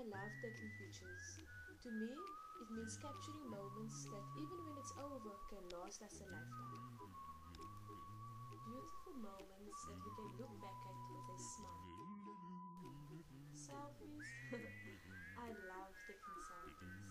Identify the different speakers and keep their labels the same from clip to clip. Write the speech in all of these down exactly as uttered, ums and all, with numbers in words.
Speaker 1: I love taking pictures. To me, it means capturing moments that even when it's over can last us a lifetime. Beautiful moments that we can look back at with a smile. Selfies? I love taking selfies.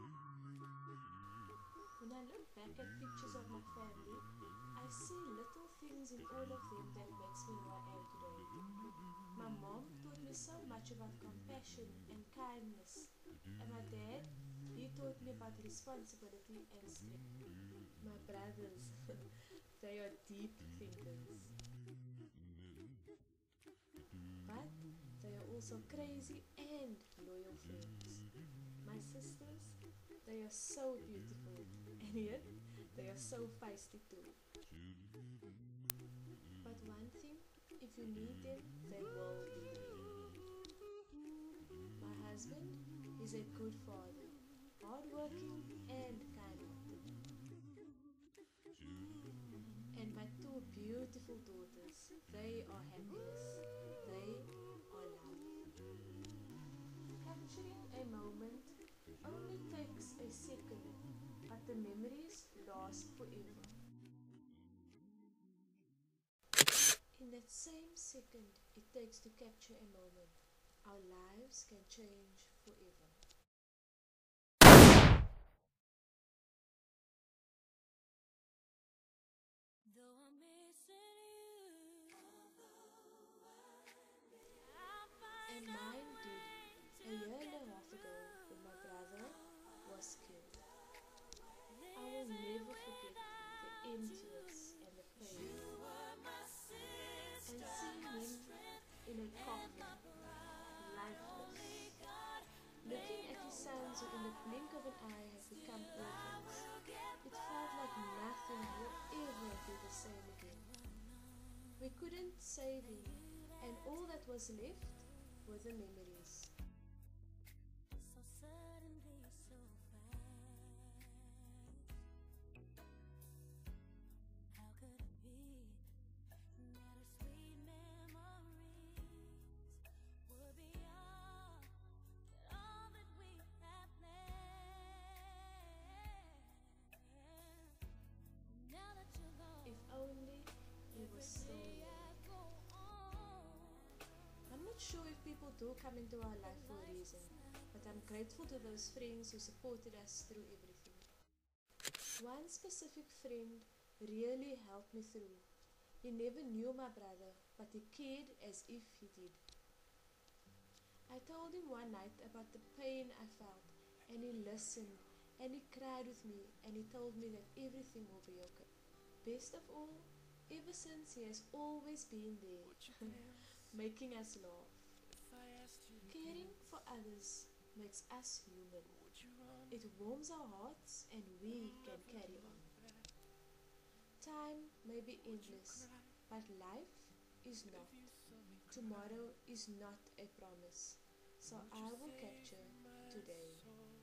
Speaker 1: When I look back at pictures of my family, I see little things in all of them that makes me who I am today. My mom taught me so much about compassion and kindness, and my dad, he taught me about responsibility and strength. My brothers, they are deep thinkers, but they are also crazy and loyal friends. My sisters, they are so beautiful, and yet they are so feisty too. But one thing, if you need them, they will be there. My husband is a good father, hardworking and kind-hearted. And my two beautiful daughters, they are happiness. They are love. Capturing a moment only takes a second, but the memories last forever. In that same second it takes to capture a moment, our lives can change forever.
Speaker 2: Though I'm missing you, I'll
Speaker 1: And
Speaker 2: find a
Speaker 1: mine did,
Speaker 2: way
Speaker 1: a
Speaker 2: to
Speaker 1: year and
Speaker 2: get
Speaker 1: a half ago when my brother was killed. I will
Speaker 2: this
Speaker 1: never forget the
Speaker 2: without you.
Speaker 1: emptiness and the
Speaker 2: 'Cause
Speaker 1: pain,
Speaker 2: you were my
Speaker 1: and
Speaker 2: sister,
Speaker 1: seeing
Speaker 2: my
Speaker 1: him
Speaker 2: strength,
Speaker 1: in a
Speaker 2: and
Speaker 1: coffin,
Speaker 2: my pride. Only
Speaker 1: lifeless,
Speaker 2: God
Speaker 1: looking
Speaker 2: may
Speaker 1: at his
Speaker 2: know
Speaker 1: sons who in the
Speaker 2: why.
Speaker 1: blink of an eye have become
Speaker 2: Still, I
Speaker 1: orphans.
Speaker 2: will get
Speaker 1: It felt like nothing will ever be the
Speaker 2: by.
Speaker 1: same again.
Speaker 2: I know
Speaker 1: We couldn't save
Speaker 2: that
Speaker 1: him,
Speaker 2: you'd
Speaker 1: and
Speaker 2: have
Speaker 1: all
Speaker 2: to
Speaker 1: that was left
Speaker 2: go.
Speaker 1: were the memories.
Speaker 2: So suddenly, so fast. How could it be that our sweet memories would be all that all that we have left? Now that you're
Speaker 1: If
Speaker 2: gone,
Speaker 1: only he was
Speaker 2: every
Speaker 1: still
Speaker 2: day
Speaker 1: here.
Speaker 2: I go on
Speaker 1: I'm not sure if people do come into our
Speaker 2: that
Speaker 1: life for a
Speaker 2: life
Speaker 1: reason,
Speaker 2: is not
Speaker 1: but I'm
Speaker 2: this
Speaker 1: grateful to
Speaker 2: way.
Speaker 1: those friends who supported us through everything. One specific friend really helped me through. He never knew my brother, but he cared as if he did. I told him one night about the pain I felt, and he listened, and he cried with me, and he told me that everything will be okay. Best of all, ever since he has always been there,
Speaker 3: Would you dance
Speaker 1: making us laugh.
Speaker 3: if I asked you to
Speaker 1: Caring
Speaker 3: dance?
Speaker 1: for others makes us human.
Speaker 3: Would you run
Speaker 1: It warms our hearts and we
Speaker 3: and
Speaker 1: can
Speaker 3: never
Speaker 1: carry on.
Speaker 3: look back?
Speaker 1: Time may be
Speaker 3: Would you
Speaker 1: endless,
Speaker 3: cry
Speaker 1: but life is
Speaker 3: if
Speaker 1: not.
Speaker 3: you saw me cry?
Speaker 1: Tomorrow is not a promise. So
Speaker 3: Would you
Speaker 1: I will
Speaker 3: save
Speaker 1: capture
Speaker 3: my
Speaker 1: today.
Speaker 3: soul?